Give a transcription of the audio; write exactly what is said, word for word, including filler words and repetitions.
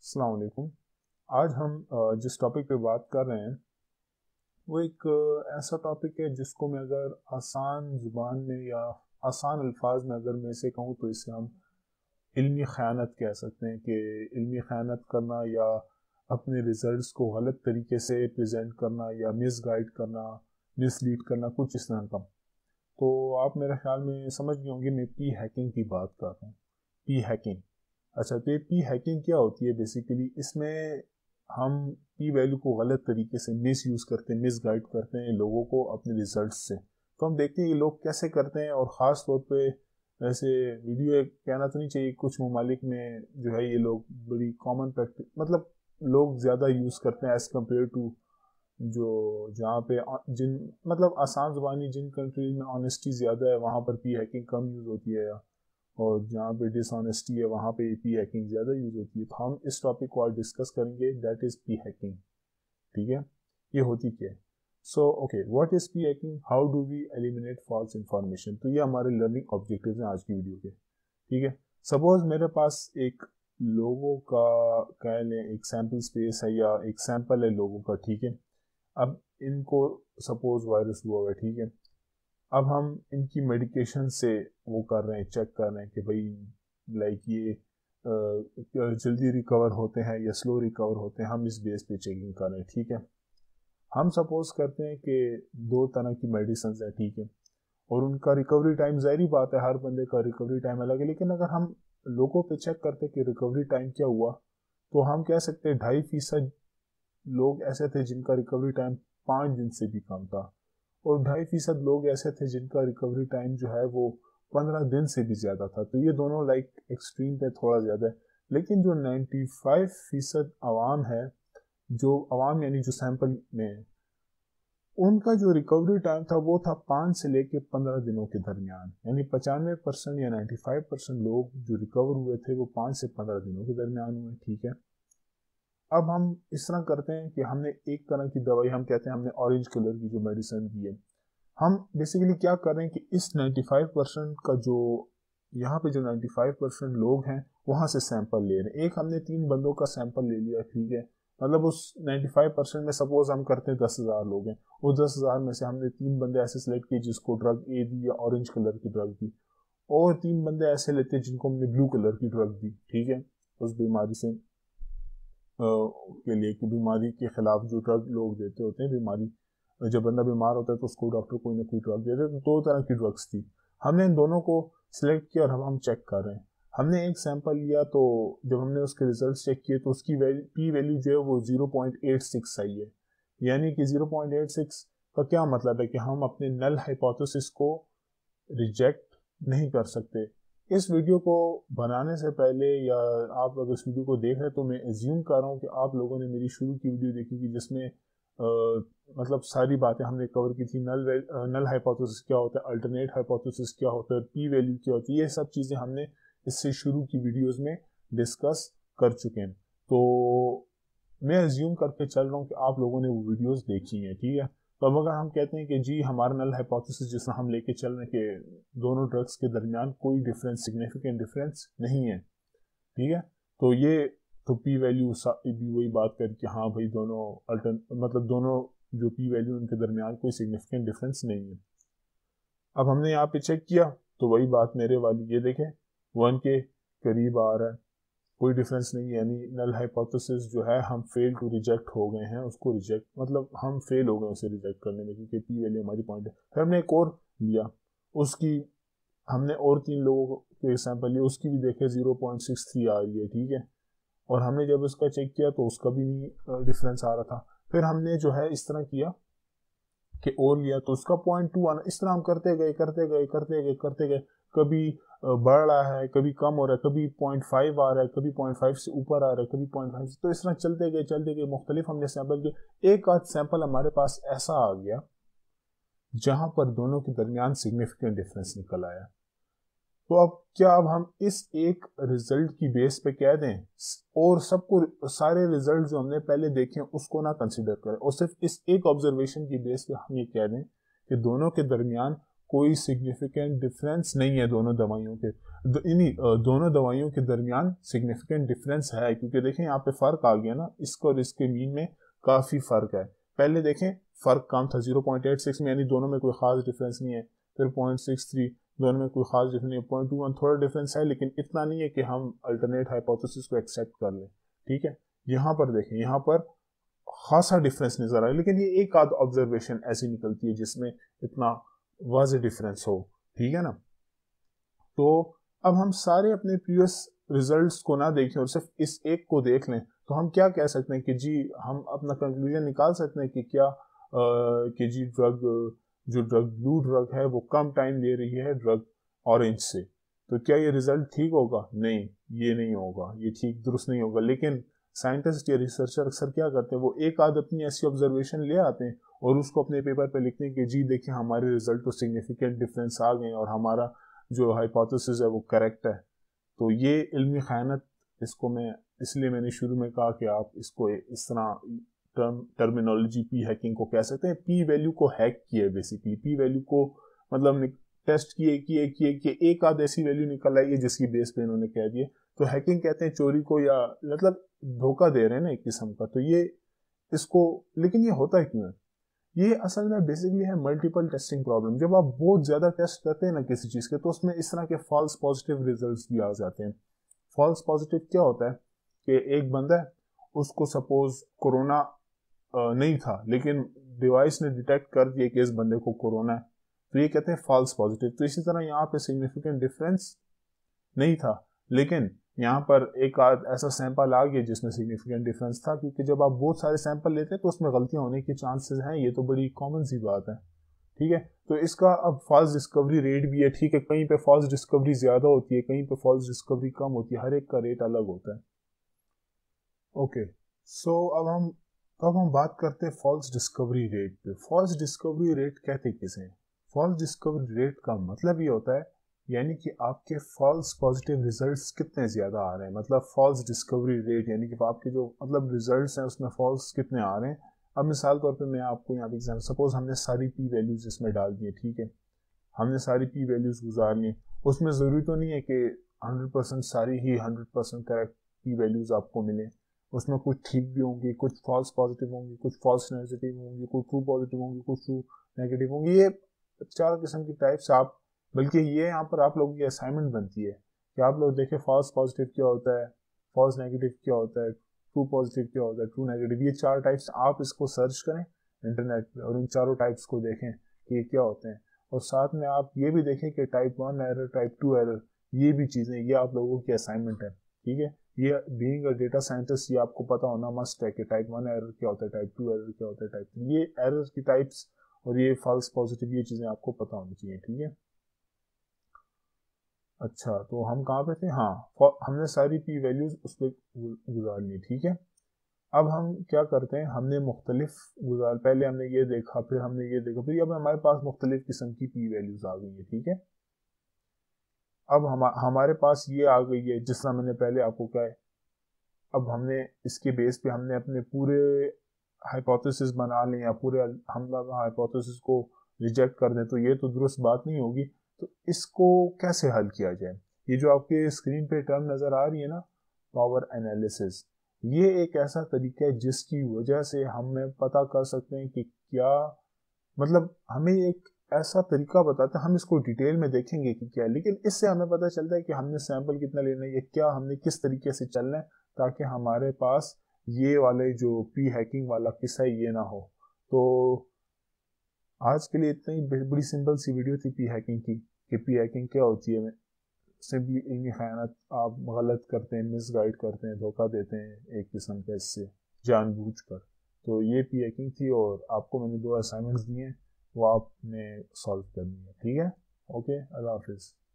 अस्सलाम वालेकुम। आज हम अ, जिस टॉपिक पे बात कर रहे हैं वो एक अ, ऐसा टॉपिक है जिसको मैं अगर आसान ज़ुबान में या आसान अल्फाज में अगर मैं इसे कहूँ तो इसे हम इल्मी ख़यानत कह सकते हैं कि इल्मी ख़यानत करना या अपने रिज़ल्ट्स को गलत तरीके से प्रेजेंट करना या मिसगाइड करना, मिसलीड करना, कुछ इस तरह का। तो आप मेरे ख्याल में समझ गए होंगे मैं पी हैकिंग की बात कर रहा हूँ। P hacking. अच्छा, तो ये पी हैकिंग क्या होती है बेसिकली? इसमें हम पी वैल्यू को गलत तरीके से मिस यूज़ करते हैं, मिस गाइड करते हैं लोगों को अपने रिजल्ट से। तो हम देखते हैं ये लोग कैसे करते हैं, और ख़ास तौर पे वैसे वीडियो एक कहना तो नहीं चाहिए, कुछ ममालिक में जो है ये लोग बड़ी कॉमन प्रैक्टिस, मतलब लोग ज़्यादा यूज़ करते हैं एज़ कम्पेयर टू जो जहाँ पे जिन मतलब आसान ज़ुबानी जिन कंट्रीज में ऑनेस्टी ज़्यादा है वहाँ पर पी हैकिंग कम यूज़ होती है, और जहाँ पे डिसऑनेस्टी है वहाँ पे पी हैकिंग ज़्यादा यूज़ होती है। तो हम इस टॉपिक को आज डिस्कस करेंगे, दैट इज़ पी हैकिंग। ठीक है, ये होती क्या है? So okay, what is P hacking, how do we eliminate false information. तो ये हमारे लर्निंग ऑब्जेक्टिव्स हैं आज की वीडियो के। ठीक है, सपोज मेरे पास एक लोगों का कह लें एक सैम्पल स्पेस है या एक सैंपल है लोगों का। ठीक है, अब इनको सपोज वायरस हुआ हुआ है। ठीक है, अब हम इनकी मेडिकेशन से वो कर रहे हैं, चेक कर रहे हैं कि भाई लाइक ये अ, जल्दी रिकवर होते हैं या स्लो रिकवर होते हैं, हम इस बेस पे चेकिंग कर रहे हैं। ठीक है, हम सपोज करते हैं कि दो तरह की मेडिसिन है। ठीक है, और उनका रिकवरी टाइम, ज़ाहिर बात है हर बंदे का रिकवरी टाइम अलग है, लेकिन अगर हम लोगों पे चेक करते हैं कि रिकवरी टाइम क्या हुआ, तो हम कह सकते हैं ढाई फीसद लोग ऐसे थे जिनका रिकवरी टाइम पाँच दिन से भी कम था, और ढाई फीसद लोग ऐसे थे जिनका रिकवरी टाइम जो है वो पंद्रह दिन से भी ज़्यादा था। तो ये दोनों लाइक एक्सट्रीम पे थोड़ा ज़्यादा है। लेकिन जो नाइन्टी फाइव फीसद आवाम है, जो आवाम यानी जो सैंपल में, उनका जो रिकवरी टाइम था वो था पाँच से लेके पंद्रह दिनों के दरमियान। यानी पचानवे परसेंट या नाइन्टी फाइव परसेंट लोग जो रिकवर हुए थे वो पाँच से पंद्रह दिनों के दरमियान हुए। ठीक है, अब हम इस तरह करते हैं कि हमने एक तरह की दवाई, हम कहते हैं हमने ऑरेंज कलर की जो मेडिसिन दी है, हम बेसिकली क्या कर रहे हैं कि इस नाइन्टी फाइव परसेंट का जो यहाँ पे जो नाइन्टी फाइव परसेंट लोग हैं वहाँ से सैंपल ले रहे हैं। एक हमने तीन बंदों का सैंपल ले लिया। ठीक है, मतलब उस नाइन्टी फाइव परसेंट में सपोज हम करते हैं दस हज़ार लोग हैं, उस दस हज़ार में से हमने तीन बंदे ऐसे सिलेक्ट किए जिसको ड्रग ए दी या ऑरेंज कलर की ड्रग दी, और तीन बंदे ऐसे लेते हैं जिनको हमने ब्लू कलर की ड्रग दी। ठीक है, उस बीमारी से के लिए कि बीमारी के खिलाफ जो ड्रग लोग देते होते हैं, बीमारी जब बंदा बीमार होता है तो उसको डॉक्टर कोई ना कोई ड्रग देते हैं। तो दो तरह की ड्रग्स थी, हमने इन दोनों को सिलेक्ट किया और हम हम चेक कर रहे हैं। हमने एक सैंपल लिया, तो जब हमने उसके रिजल्ट चेक किए तो उसकी वैल्यू पी वैल्यू जो है वो ज़ीरो पॉइंट एट सिक्स आई है। यानी कि ज़ीरो पॉइंट एट सिक्स का क्या मतलब है कि हम अपने नल हाइपोथेसिस को रिजेक्ट नहीं कर सकते। इस वीडियो को बनाने से पहले या आप अगर इस वीडियो को देख रहे हैं तो मैं एज्यूम कर रहा हूँ कि आप लोगों ने मेरी शुरू की वीडियो देखी थी जिसमें आ, मतलब सारी बातें हमने कवर की थी। नल नल हाइपोथेसिस क्या होता है, अल्टरनेट हाइपोथेसिस क्या होता है, पी वैल्यू क्या होती है, ये सब चीज़ें हमने इससे शुरू की वीडियोस में डिस्कस कर चुके हैं। तो मैं एज्यूम करके चल रहा हूँ कि आप लोगों ने वो वीडियोस देखी हैं। ठीक है, तो अब अगर हम कहते हैं कि जी हमारा नल हाइपोथेसिस जिसमें हम लेके चल रहे हैं कि दोनों ड्रग्स के दरमियान कोई डिफरेंस, सिग्निफिकेंट डिफरेंस नहीं है। ठीक है, तो ये तो पी वैल्यू भी वही बात कर कि हाँ भाई दोनों अल्टरन मतलब दोनों जो पी वैल्यू उनके दरमियान कोई सिग्निफिकेंट डिफरेंस नहीं है। अब हमने यहाँ पे चेक किया तो वही बात मेरे वाली, ये देखें वन के करीब आ रहा है, कोई डिफरेंस नहीं है। यानी नल हाइपोथेसिस जो है हम फेल टू रिजेक्ट हो गए हैं, उसको रिजेक्ट मतलब हम फेल हो गए उसे रिजेक्ट करने में, क्योंकि पी वैल्यू हमारी पॉइंट है। फिर हमने एक और लिया, उसकी हमने और तीन लोगों के सैंपल लिए, उसकी भी देखे ज़ीरो पॉइंट सिक्स थ्री आ रही है। ठीक है, और हमने जब उसका चेक किया तो उसका भी नहीं डिफरेंस आ रहा था। फिर हमने जो है इस तरह किया कि और लिया तो उसका पॉइंट टू आना, इस तरह हम करते गए करते गए करते गए करते गए, कभी बढ़ रहा है, कभी कम हो रहा है, कभी पॉइंट फाइव आ रहा है, कभी पॉइंट फाइव से ऊपर आ रहा है, कभी पॉइंट फाइव से, तो इस तरह चलते गए चलते गए मुख्तलिफ हमने सैंपल किए। एक आध सैंपल हमारे पास ऐसा आ गया जहां पर दोनों के दरमियान सिग्निफिकेंट डिफरेंस निकल आया। तो अब क्या, अब हम इस एक रिजल्ट की बेस पे कह दें और सबको सारे रिजल्ट जो हमने पहले देखे उसको ना कंसिडर करें, और सिर्फ इस एक ऑब्जर्वेशन की बेस पे हम ये कह दें कि दोनों के दरमियान कोई सिग्निफिकेंट डिफरेंस नहीं है दोनों दवाइयों के, इन्हीं दोनों दवाइयों के दरमियान सिग्निफिकेंट डिफरेंस है, क्योंकि देखें यहाँ पे फ़र्क आ गया ना, इसको और इसके मीन में काफ़ी फ़र्क है। पहले देखें फ़र्क कम था ज़ीरो पॉइंट एट सिक्स में, यानी दोनों में कोई ख़ास डिफरेंस नहीं है। फिर पॉइंट सिक्स थ्री, दोनों में कोई ख़ास डिफरेंस नहीं है। पॉइंट टू वन थोड़ा डिफरेंस है, लेकिन इतना नहीं है कि हम अल्टरनेट हाइपोथेसिस को एक्सेप्ट कर लें। ठीक है, यहाँ पर देखें, यहाँ पर खासा डिफरेंस नजर आया, लेकिन ये एक आध ऑब्जर्वेशन ऐसी निकलती है जिसमें इतना वाज़ेह डिफरेंस हो। ठीक है ना, तो अब हम सारे अपने प्रीवियस रिजल्ट्स को ना देखें और सिर्फ इस एक को देख लें, तो हम क्या कह सकते हैं कि जी हम अपना कंक्लूजन निकाल सकते हैं कि क्या आ, कि जी ड्रग जो ड्रग ब्लू ड्रग है वो कम टाइम ले रही है ड्रग ऑरेंज से, तो क्या ये रिजल्ट ठीक होगा? नहीं, ये नहीं होगा, ये ठीक दुरुस्त नहीं होगा। लेकिन साइंटिस्ट या रिसर्चर अक्सर क्या करते हैं, वो एक आध अपनी ऐसी ऑब्जर्वेशन ले आते हैं और उसको अपने पेपर पे लिखते हैं कि जी देखिए हमारे रिजल्ट तो सिग्निफिकेंट डिफरेंस आ गए और हमारा जो हाइपोथेसिस है वो करेक्ट है। तो ये इल्मी खयानत, इसको मैं इसलिए मैंने शुरू में कहा कि आप इसको इस तरह टर्म टर्मिनोलॉजी पी हैकिंग को कह सकते हैं। पी वैल्यू को हैक किया है बेसिकली, पी वैल्यू को मतलब टेस्ट किए किए किए कि एक आध ऐसी वैल्यू निकल आई है जिसकी बेस पे इन्होंने कह दिए, तो हैकिंग कहते हैं चोरी को, या मतलब धोखा दे रहे हैं ना एक किस्म का। तो ये इसको, लेकिन ये होता है क्यों है? ये असल में बेसिकली है मल्टीपल टेस्टिंग प्रॉब्लम। जब आप बहुत ज्यादा टेस्ट करते हैं ना किसी चीज के, तो उसमें इस तरह के फॉल्स पॉजिटिव रिजल्ट्स भी आ जाते हैं। फॉल्स पॉजिटिव क्या होता है कि एक बंदा है, उसको सपोज कोरोना नहीं था, लेकिन डिवाइस ने डिटेक्ट कर दिया कि इस बंदे को कोरोना है, तो ये कहते हैं फॉल्स पॉजिटिव। तो इसी तरह यहाँ पे सिग्निफिकेंट डिफरेंस नहीं था, लेकिन यहाँ पर एक आध ऐसा सैंपल आ गया जिसमें सिग्निफिकेंट डिफरेंस था, क्योंकि जब आप बहुत सारे सैंपल लेते हैं तो उसमें गलतियां होने के चांसेस हैं, ये तो बड़ी कॉमन सी बात है। ठीक है, तो इसका अब फॉल्स डिस्कवरी रेट भी है। ठीक है, कहीं पे फॉल्स डिस्कवरी ज्यादा होती है, कहीं पे फॉल्स डिस्कवरी कम होती है, हर एक का रेट अलग होता है। ओके, सो अब हम अब हम बात करते हैं फॉल्स डिस्कवरी रेट पे। फॉल्स डिस्कवरी रेट कहते किसे हैं? फॉल्स डिस्कवरी रेट का मतलब ये होता है, यानी कि आपके फॉल्स पॉजिटिव रिजल्ट्स कितने ज़्यादा आ रहे हैं, मतलब फॉल्स डिस्कवरी रेट, यानी कि आपके जो मतलब रिजल्ट्स हैं उसमें फॉल्स कितने आ रहे हैं। अब मिसाल तौर पे मैं आपको यहाँ पे एग्जाम्पल, सपोज हमने सारी पी वैल्यूज इसमें डाल दी है, ठीक है, हमने सारी पी वैल्यूज गुजारनी है। उसमें ज़रूरी तो नहीं है कि हंड्रेड परसेंट सारी ही hundred percent correct P values आपको मिले, उसमें कुछ ठीक भी होंगी, कुछ फॉल्स पॉजिटिव होंगी, कुछ फॉल्स नेगेटिव होंगी, कुछ ट्रू पॉजिटिव होंगी, कुछ ट्रू नेगेटिव होंगी। ये चार किस्म की टाइप्स आप, बल्कि ये यहाँ पर आप लोगों की असाइनमेंट बनती है कि आप लोग देखें फॉल्स पॉजिटिव क्या होता है, फॉल्स नेगेटिव क्या होता है, ट्रू पॉजिटिव क्या होता है, ट्रू नेगेटिव। ये चार टाइप्स आप इसको सर्च करें इंटरनेट पे और इन चारों टाइप्स को देखें कि ये क्या होते हैं, और साथ में आप ये भी देखें कि type one error, type two error, ये भी चीज़ें, ये आप लोगों की असाइनमेंट है। ठीक है, ये बीइंग अ डेटा साइंटिस्ट ये आपको पता होना मस्ट है कि टाइप वन एरर क्या होता है, टाइप टू एरर क्या होता है, टाइप थ्री, ये एरर की टाइप्स और ये फॉल्स पॉजिटिव, ये चीज़ें आपको पता होनी चाहिए। ठीक है, अच्छा तो हम कहाँ पे थे? हाँ, हमने सारी पी वैल्यूज उस पर गुजार ली। ठीक है, अब हम क्या करते हैं, हमने मुख्तलिफ गुजार, पहले हमने ये देखा, फिर हमने ये देखा, फिर अब हमारे पास मुख्तलिफ किस्म की पी वैल्यूज आ गई है। ठीक है, अब हम हमारे पास ये आ गई है जिस तरह मैंने पहले आपको कहा है। अब हमने इसके बेस पे हमने अपने पूरे हाइपोथेसिस बना लें या पूरे हम हाइपोथेसिस को रिजेक्ट कर दें, तो ये तो दुरुस्त बात नहीं होगी। तो इसको कैसे हल किया जाए? ये जो आपके स्क्रीन पे टर्म नज़र आ रही है ना, पावर एनालिसिस, ये एक ऐसा तरीका है जिसकी वजह से हमें पता कर सकते हैं कि क्या, मतलब हमें एक ऐसा तरीका बताता है, हम इसको डिटेल में देखेंगे कि क्या है, लेकिन इससे हमें पता चलता है कि हमने सैंपल कितना लेना है या क्या हमने किस तरीके से चलना है, ताकि हमारे पास ये वाले जो पी हैकिंग वाला किस्सा है ये ना हो। तो आज के लिए इतना ही, बड़ी सिंपल सी वीडियो थी पी हैकिंग की, कि पी हैकिंग क्या होती है। सिंपली इनकी खयानत, आप गलत करते हैं, मिसगाइड करते हैं, धोखा देते हैं एक किस्म का, इससे जानबूझकर। तो ये पी हैकिंग थी और आपको मैंने दो असाइनमेंट्स दिए हैं, वो आपने सॉल्व करनी है। ठीक है, ओके, अल्लाह हाफिज़।